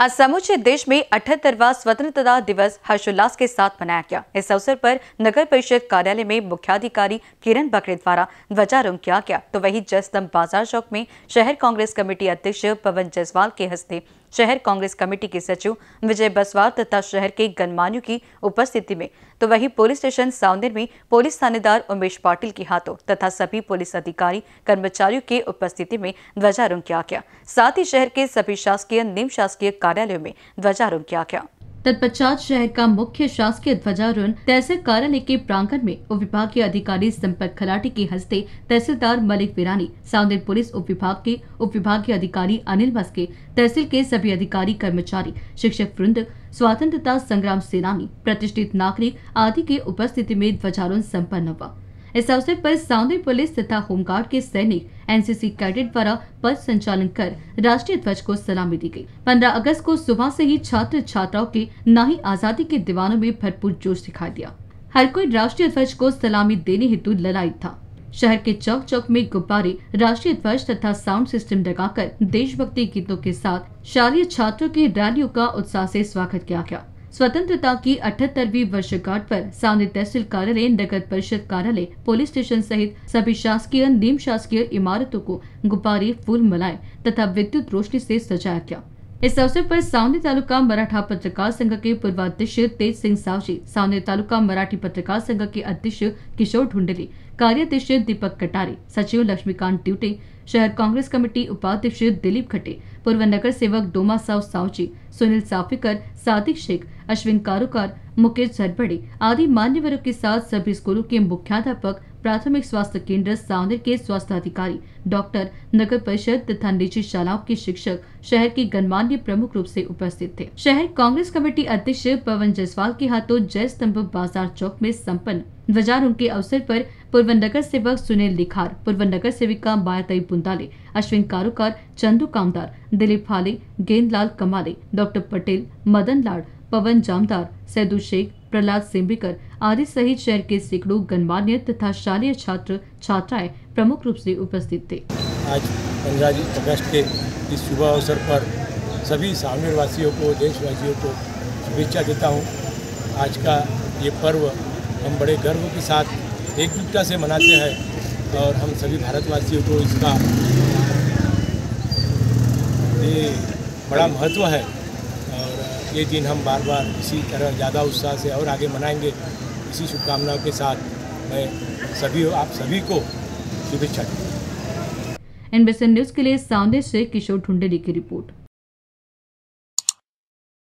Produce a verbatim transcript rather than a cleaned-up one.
आज समूचे देश में अठहत्तरवां स्वतंत्रता दिवस हर्षोल्लास के साथ मनाया गया। इस अवसर पर नगर परिषद कार्यालय में मुख्याधिकारी किरण बकरे द्वारा ध्वजारोहण किया गया, तो वहीं जयस्तंभ बाजार चौक में शहर कांग्रेस कमेटी अध्यक्ष पवन जायसवाल के हस्ते शहर कांग्रेस कमेटी के सचिव विजय बसवार तथा शहर के गणमान्यों की उपस्थिति में, तो वहीं पुलिस स्टेशन साउंदर में पुलिस थानेदार उमेश पाटिल के हाथों तथा सभी पुलिस अधिकारी कर्मचारियों के उपस्थिति में ध्वजारोहण किया गया। साथ ही शहर के सभी शासकीय निम शासकीय कार्यालयों में ध्वजारोहण किया गया। तत्पश्चात शहर का मुख्य शासकीय ध्वजारोहण तहसील कार्यालय के प्रांगण में उप विभागीय अधिकारी संपर्क खलाटी के हस्ते तहसीलदार मलिक वीरानी, साउंदर पुलिस उप विभाग के उप विभागीय अधिकारी अनिल मस्के, तहसील के सभी अधिकारी कर्मचारी, शिक्षक वृंद, स्वतंत्रता संग्राम सेनानी, प्रतिष्ठित नागरिक आदि के उपस्थिति में ध्वजारोहण सम्पन्न हुआ। इस अवसर पर साउंदर पुलिस तथा होमगार्ड के सैनिक एनसीसी कैडेट द्वारा पथ संचालन कर राष्ट्रीय ध्वज को सलामी दी गई। पंद्रह अगस्त को सुबह से ही छात्र छात्राओं के नाही आजादी के दीवानों में भरपूर जोश दिखाई दिया। हर कोई राष्ट्रीय ध्वज को सलामी देने हेतु ललायित था। शहर के चौक चौक में गुब्बारे, राष्ट्रीय ध्वज तथा साउंड सिस्टम लगाकर देशभक्ति गीतों के साथ शालेय छात्रों की रैलियों का उत्साह से स्वागत किया गया। स्वतंत्रता की अठहत्तरवीं वर्षगांठ पर साउंदर तहसील कार्यालय, नगर परिषद कार्यालय, पुलिस स्टेशन सहित सभी शासकीय निम शासकीय इमारतों को गुब्बारे, फूल मालाएं तथा विद्युत रोशनी से सजाया गया। इस अवसर पर साउंदर तालुका मराठा पत्रकार संघ के पूर्वाध्यक्ष तेज सिंह सावजी, साउंदर तालुका मराठी पत्रकार संघ के अध्यक्ष किशोर ढुंडली, कार्याध्यक्ष दीपक कटारे, सचिव लक्ष्मीकांत ट्यूटे, शहर कांग्रेस कमेटी उपाध्यक्ष दिलीप खट्टे, पूर्व नगर सेवक डोमा साव सावजी, सुनील साफिकर, सादिक शेख, अश्विन कारोकार, मुकेश झरबड़े आदि मान्यवरों के साथ सभी स्कूलों के मुख्याध्यापक, प्राथमिक स्वास्थ्य केंद्र साउंदर के स्वास्थ्य अधिकारी, डॉक्टर, नगर परिषद तथा निजी शालाओं के शिक्षक शहर के गणमान्य प्रमुख रूप से उपस्थित थे। शहर कांग्रेस कमेटी अध्यक्ष पवन जायसवाल के हाथों जयस्तंभ बाजार चौक में संपन्न ध्वजारोहण के अवसर पर पूर्व नगर सेवक सुनील लिखार, पूर्व नगर सेविका मायाताई बुंदाले, अश्विन कारोकार, चंदू कामदार, दिलीप फाले, गेंदलाल कमाले, डॉक्टर पटेल, मदन लाड, पवन जामदार, सैदू शेख, प्रहलाद सिंबिकर आदि सहित शहर के सैकड़ों गणमान्य तथा शालेय छात्र छात्राएं प्रमुख रूप से उपस्थित थे। आज पंद्रह अगस्त के इस शुभ अवसर पर सभी साउंदर वासियों को, देशवासियों को शुभेच्छा देता हूँ। आज का ये पर्व हम बड़े गर्व के साथ एकजुटता से मनाते हैं और हम सभी भारतवासियों को इसका ये बड़ा महत्व है और ये दिन हम बार बार इसी तरह ज़्यादा उत्साह से और आगे मनाएंगे। इसी शुभकामनाओं के साथ मैं सभी आप सभी को शुभेच्छा देता हूँ। एनबीसी न्यूज़ के लिए साउंदर से किशोर ढुंडली की रिपोर्ट।